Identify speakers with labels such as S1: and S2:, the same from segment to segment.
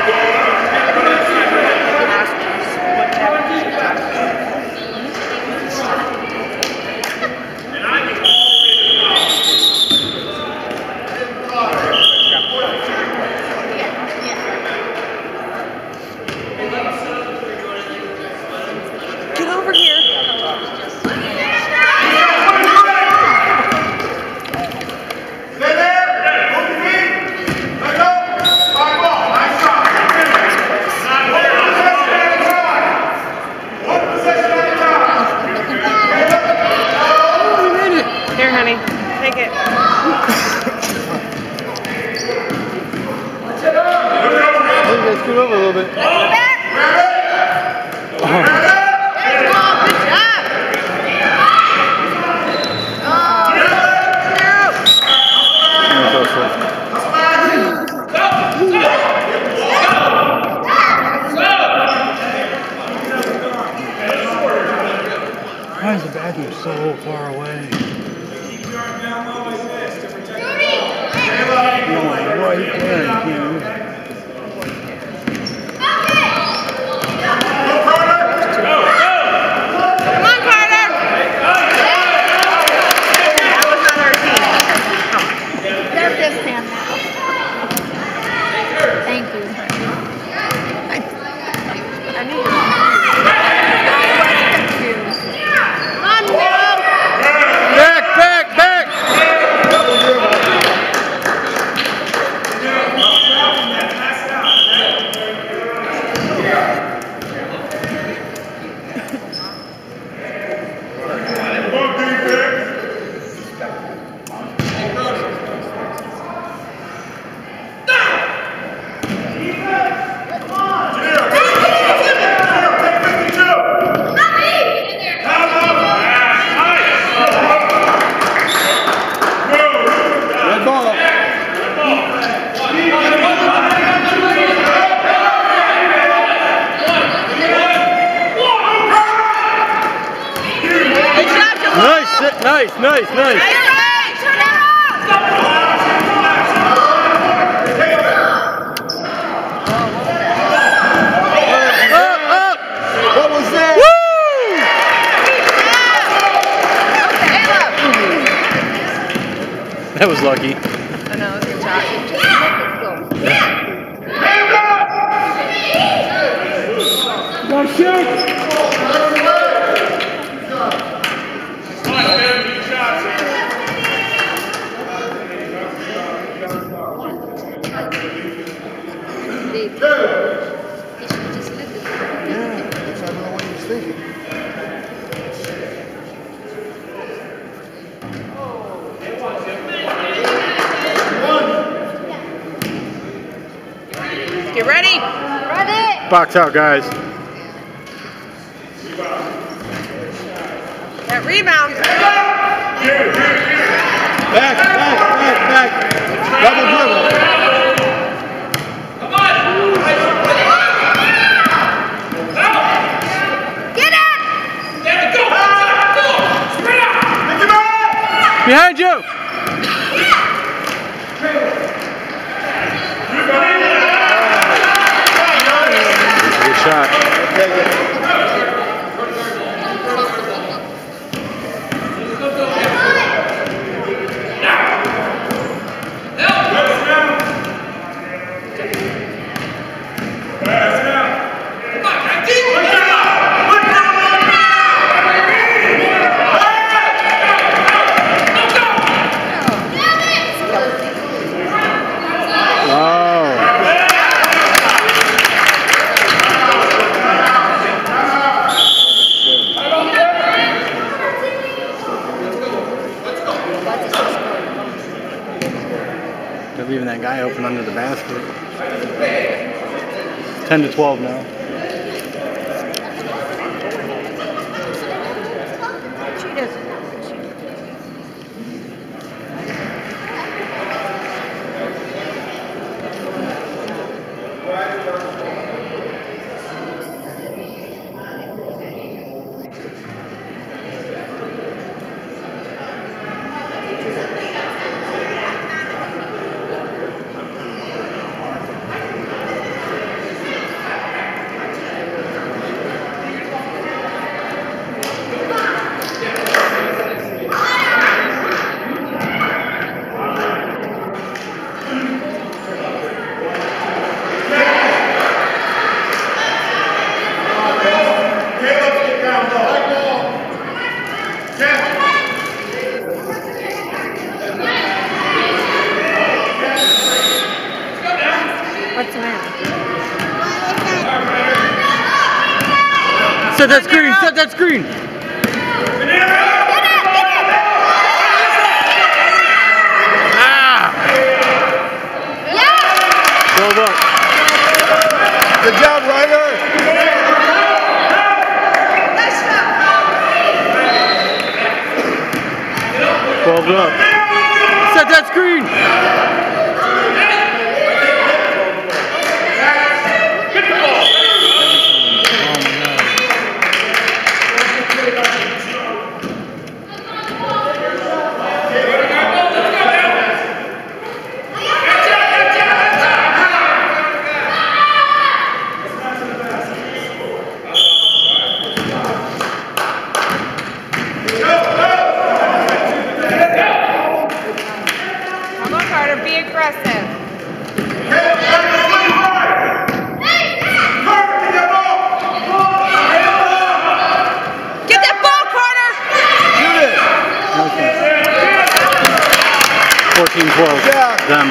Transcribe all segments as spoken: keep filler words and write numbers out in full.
S1: Scoot over a little bit. Oh. Why is the bathroom so far away? No, right there. You can't move it. Nice, nice, nice.
S2: What was that?
S1: Woo! That was lucky.
S3: I know, it was a good shot.
S2: Go shoot!
S3: Get ready! Ready!
S1: Box out, guys.
S3: That rebound.
S2: Back, back, back, back. Double dribble.
S3: Come on! Get it! Get it, go! Go! Spread out!
S1: Behind you! Good shot. They're leaving that guy open under the basket. It's ten to twelve now.
S3: She doesn't.
S4: What's the matter?
S1: Set that screen, set that screen. Ah! twelve up.
S2: Good job, Ryder.
S1: twelve up. Set that screen.
S4: Be aggressive. Get that ball, Carter!
S1: fourteen twelve. Them.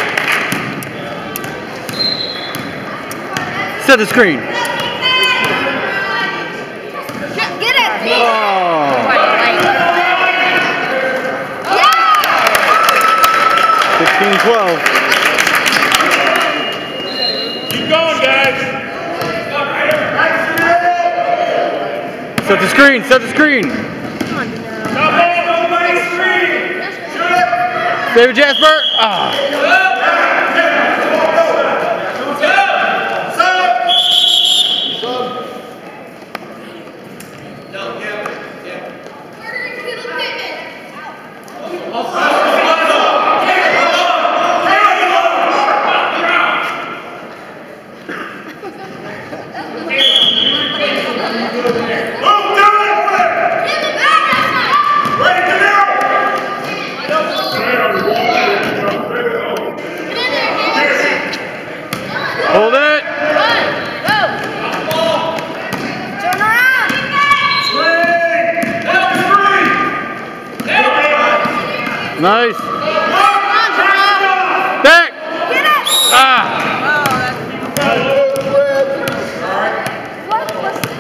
S1: Set the screen.
S4: Get it!
S1: Oh. fifteen twelve.
S3: Keep going, guys.
S1: Set the screen, set the screen.
S4: Come on,
S3: Stop ball, nobody screen.
S1: Save it, Jasper. Ah. Hold it.
S4: Go. Turn around.
S1: Nice.
S4: Come on, Jamal.
S1: Back.
S4: Get it.
S1: Ah.
S4: What was that?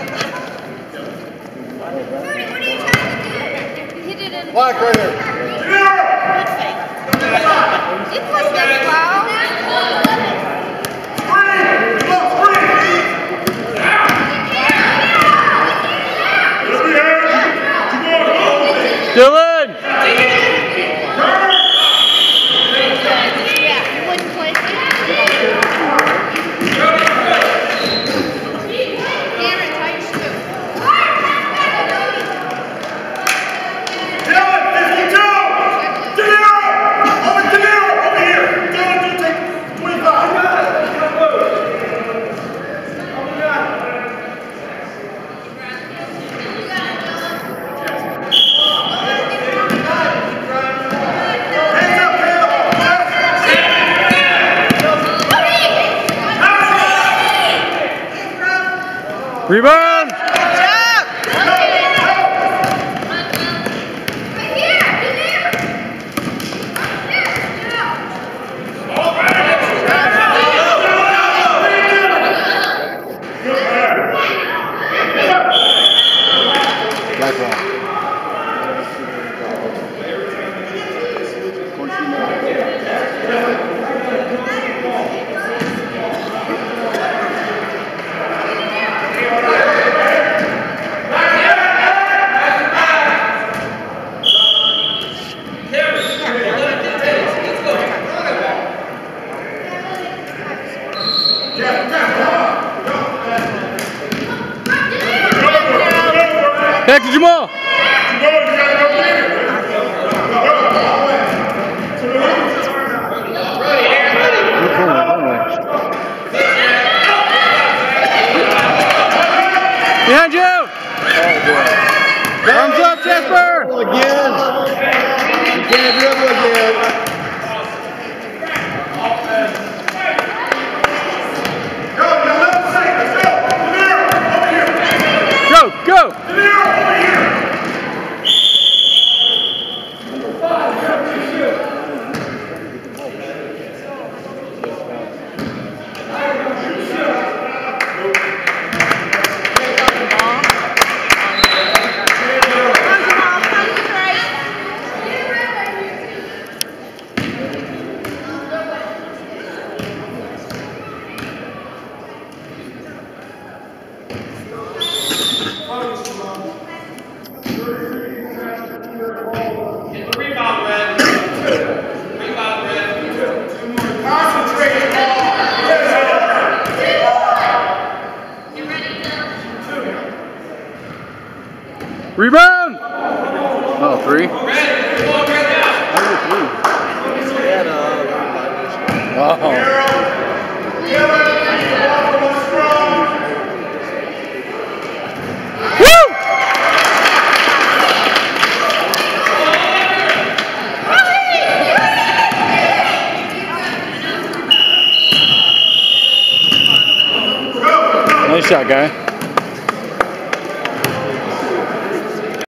S4: Rudy, what are you trying to do? Hit it in.
S2: Black right here.
S4: It was that foul.
S1: Dylan. Rebound!
S4: Good job!
S2: Black ball.
S1: Back to Jamal. Behind you. Thumbs up, Jasper.
S2: Again. You can't dribble again.
S1: Go, go.
S2: Rebound! Oh, three? Wow. Nice shot, guy.